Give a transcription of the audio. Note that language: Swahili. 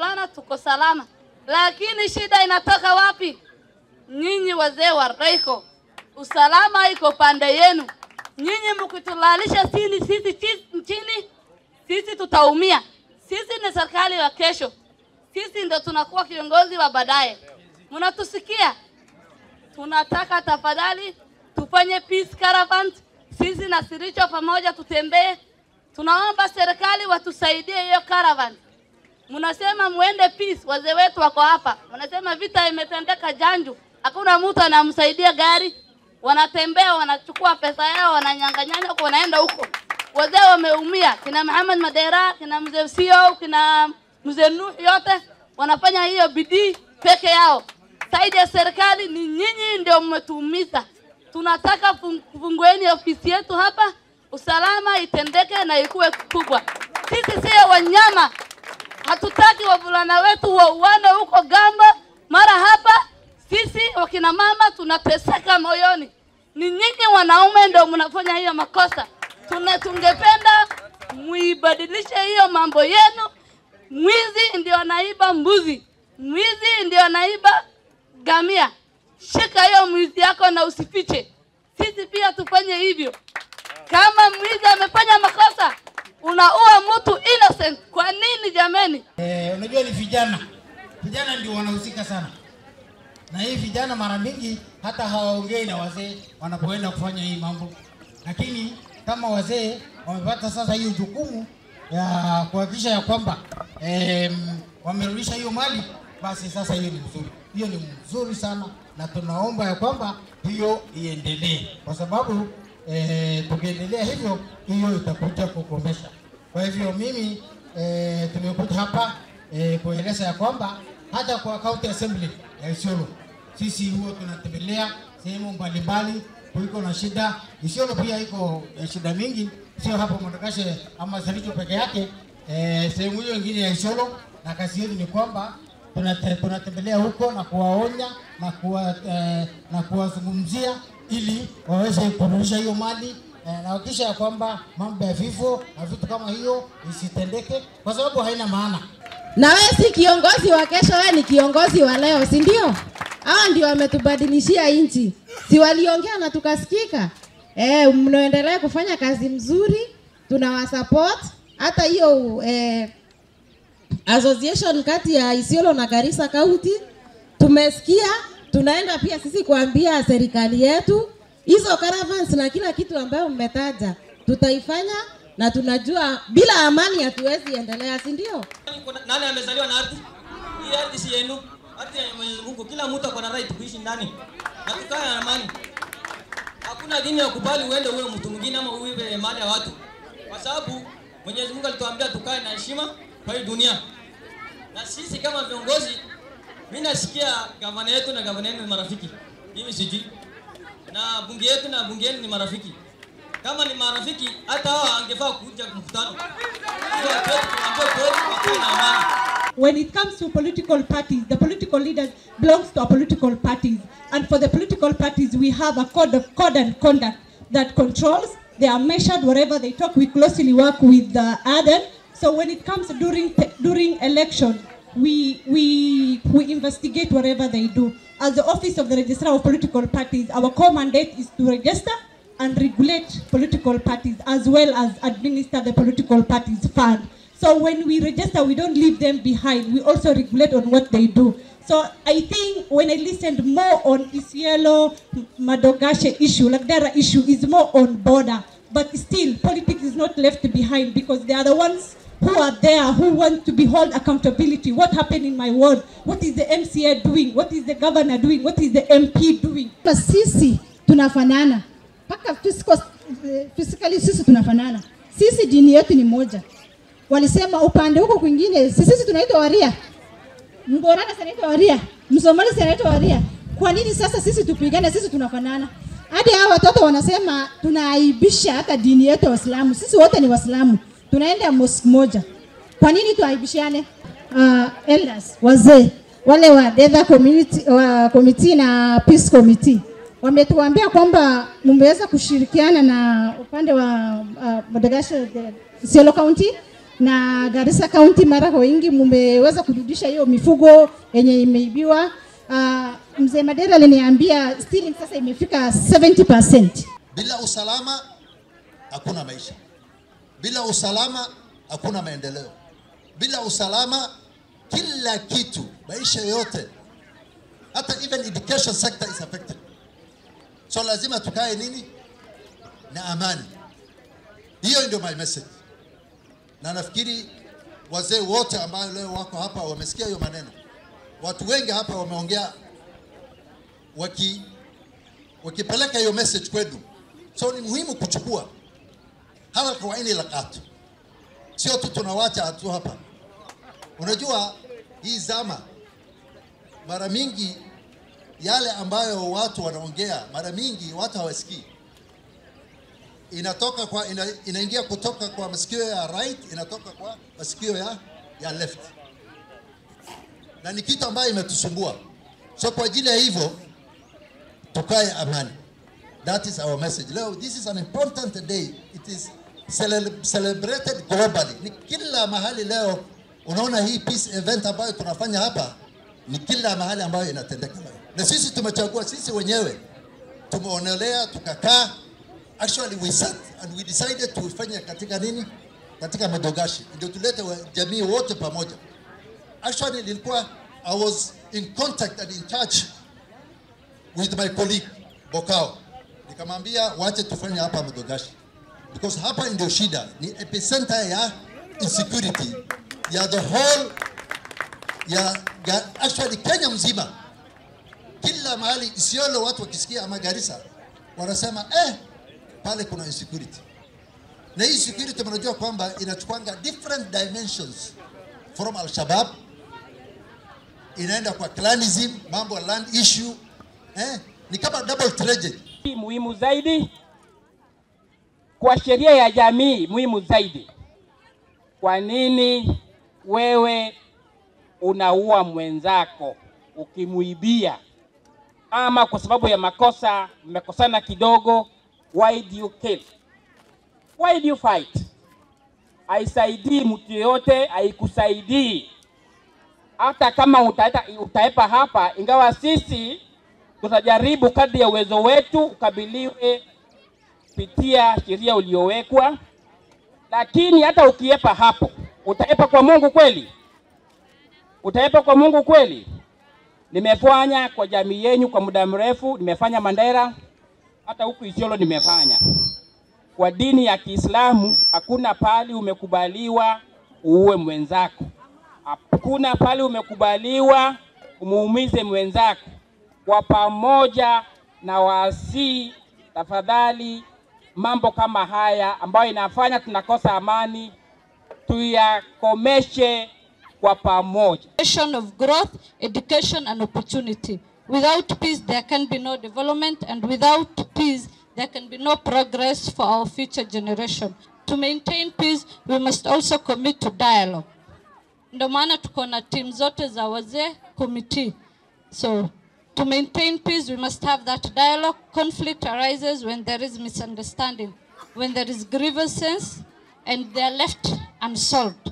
tumeelewana, tuko salama. Lakini shida inatoka wapi? Nyinyi wazee wa Raiko, usalama iko pande yenu. Nyinyi mkitulalisha chini, sisi tutaumia. Sisi ni serikali wa kesho. Sisi ndio tunakuwa kiongozi wa baadaye. Mnatusikia? Tunataka tafadhali tufanye peace caravan. Sisi na Siricho pamoja tutembee. Tunaomba serikali watusaidie hiyo caravan. Mnasema muende peace, wazee wetu wako hapa. Mnasema vita imetendeka Janju. Hakuna mtu anamsaidia gari. Wanatembea, wanachukua pesa yao, wananyang'anyana huko, wanaenda huko. Wazee wameumia. Kina Muhammad Madera, kina mzee Sio, kina mzee Nuh, yote wanafanya hiyo bidii peke yao. Saidi ya serikali ni nyinyi ndio mmetuumiza. Tunataka fungueni ofisi yetu hapa, usalama itendeke na ikuwe kubwa. Sisi sio wanyama. Hatutaki wavulana wetu wauane huko Gamba mara hapa. Sisi wakina mama tunateseka moyoni. Ni nyinyi wanaume ndio mnafanya hiyo makosa. Tungependa muibadilishe hiyo mambo yenu. Mwizi ndio anaiba mbuzi. Mwizi ndio anaiba gamia. Shika hiyo mwizi yako na usifiche. Sisi pia tufanye hivyo. Kama mwizi amefanya makosa, unaua mtu innocent. Kwa nini jameni? Unajua ni vijana. Vijana ndio wanahusika sana. Na hii vijana mara mingi hata hawaongei na wazee wanapoenda kufanya hii mambo. Lakini kama wazee wamepata sasa hiyo jukumu ya kuhakikisha ya kwamba wamerudisha hiyo mali, basi sasa hiyo ni mzuri. Hiyo ni mzuri sana na tunaomba ya kwamba hiyo iendelee. Kwa sababu tukiendelea hivyo, hiyo itakuja kukomesha. Kwa hivyo mimi tumekuja hapa kueleza ya kwamba hata kwa county assembly ya Isiolo, sisi huwa tunatembelea sehemu mbalimbali kuliko na shida. Isiolo pia iko shida mingi, sio hapo Modogashe ama Siricho peke yake. Sehemu hiyo nyingine ya Isiolo, na kazi yetu ni kwamba tunatembelea huko na kuwaonya na kuwazungumzia ili waweze kurudisha hiyo mali na hakikisha kwamba mambo ya vifo na vitu kama hiyo isitendeke, kwa sababu haina maana. Na wewe si kiongozi wa kesho, wewe ni kiongozi wa leo, si ndio? Hao ndio wametubadilishia nchi. Si waliongea na tukasikika? Mnaendelea kufanya kazi mzuri, tunawasupport. Hata hiyo association kati ya Isiolo na Garissa County tumesikia. Tunaenda pia sisi kuambia serikali yetu hizo caravans na kila kitu ambayo mmetaja tutaifanya, na tunajua bila amani hatuwezi endelea, si ndio? Nani amezaliwa na ardhi? Hii ardhi si yenu, ardhi ya Mwenyezi Mungu. Kila mtu ako na right kuishi ndani na tukae na amani. Hakuna dini ya kubali uende uwe mtu mwingine ama uibe mali ya watu, kwa sababu Mwenyezi Mungu alituambia tukae na heshima kwa hii dunia. Na sisi kama viongozi, mimi nasikia gavana yetu na gavana yenu ni marafiki. Mimi sijui. Na bunge yetu na bunge yenu ni marafiki. Kama ni marafiki, hata hao angefaa kuja mkutano. When it comes to political parties, the political leaders belongs to our political parties. And for the political parties, we have a code and conduct that controls. They are measured wherever they talk. We closely work with the other. So when it comes during election, we investigate whatever they do. As the Office of the Registrar of Political Parties, our core mandate is to register and regulate political parties as well as administer the political parties fund. So when we register, we don't leave them behind. We also regulate on what they do. So I think when I listened more on Isiolo, Modogashe issue, like their issue is more on border. But still, politics is not left behind because they are the ones who are there, who want to be held accountability. What happened in my ward? What is the MCA doing? What is the governor doing? What is the MP doing? Sisi tunafanana. Paka physically sisi tunafanana. Sisi dini yetu ni moja. Walisema upande huko kwingine sisi tunaitwa Waria. Mborana tunaitwa Waria. Msomali tunaitwa Waria. Kwa nini sasa sisi tupigane? Sisi tunafanana. Hadi hao watoto wanasema tunaaibisha hata dini yetu Waislamu. Sisi wote ni Waislamu. Tunaenda mosque moja. Kwa nini tuaibishane? Elders, wazee, wale wa Deva committee na Peace Committee wametuambia kwamba mmeweza kushirikiana na upande wa Modogashe Isiolo County na Garissa County mara kwa wingi mmeweza kurudisha hiyo mifugo yenye imeibiwa. Mzee Madera aliniambia stealing sasa imefika 70%. Bila usalama hakuna maisha. Bila usalama hakuna maendeleo. Bila usalama kila kitu, maisha yote, hata even education sector is affected. So lazima tukae nini na amani. Hiyo ndio my message. Na nafikiri wazee wote ambao leo wako hapa wamesikia hiyo maneno. Watu wengi hapa wameongea wakipeleka hiyo message kwetu. So ni muhimu kuchukua hawa kwa ini lakatu. Sio tu tunawacha tu hapa. Unajua hii zama mara mingi yale ambayo watu wanaongea mara mingi watu hawasikii. Inatoka kwa inaingia kutoka kwa masikio ya right, inatoka kwa masikio ya left. Na ni kitu ambayo imetusumbua. So kwa ajili ya hivyo tukae amani. That is our message. Leo, this is an important day. It is celebrated globally. Ni kila mahali leo unaona hii peace event ambayo tunafanya hapa, ni kila mahali ambayo inatendeka. Na sisi tumechagua, sisi wenyewe tumeonelea, tukakaa. Actually we sat and we decided to fanya katika nini? Katika Modogashe. Ndio tulete jamii wote pamoja. Actually nilikuwa, I was in contact and in touch with my colleague Bokao. Nikamwambia wache tufanye hapa Modogashe. Because hapa ndio shida, ni epicenter ya insecurity ya the whole actually Kenya mzima. Kila mahali Isiolo watu wakisikia ama Garissa wanasema pale kuna insecurity. Na hii insecurity mnajua kwamba inachukuanga different dimensions from Al-Shabaab, inaenda kwa clanism, mambo ya land issue, ni kama double tragedy. Muhimu zaidi kwa sheria ya jamii, muhimu zaidi. Kwa nini wewe unaua mwenzako ukimuibia, ama kwa sababu ya makosa mmekosana kidogo? Why do you kill? Why do you fight? Haisaidii mtu yote, haikusaidii. Hata kama utaepa hapa, ingawa sisi tutajaribu kadri ya uwezo wetu ukabiliwe kupitia sheria uliowekwa, lakini hata ukiepa hapo, utaepa kwa Mungu kweli? Utaepa kwa Mungu kweli? Nimefanya kwa jamii yenu kwa muda mrefu, nimefanya Mandera, hata huku Isiolo nimefanya. Kwa dini ya Kiislamu hakuna pali umekubaliwa uue mwenzako. Hakuna pali umekubaliwa umuumize mwenzako. Kwa pamoja na wasi, tafadhali mambo kama haya ambayo inafanya tunakosa amani tuyakomeshe kwa pamoja. Of growth, education and opportunity. Without peace there can be no development, and without peace there can be no progress for our future generation. To maintain peace we must also commit to dialogue. Ndio maana tuko na team zote za wazee committee. So to maintain peace we must have that dialogue. Conflict arises when there is misunderstanding, when there is grievances and they are left unsolved.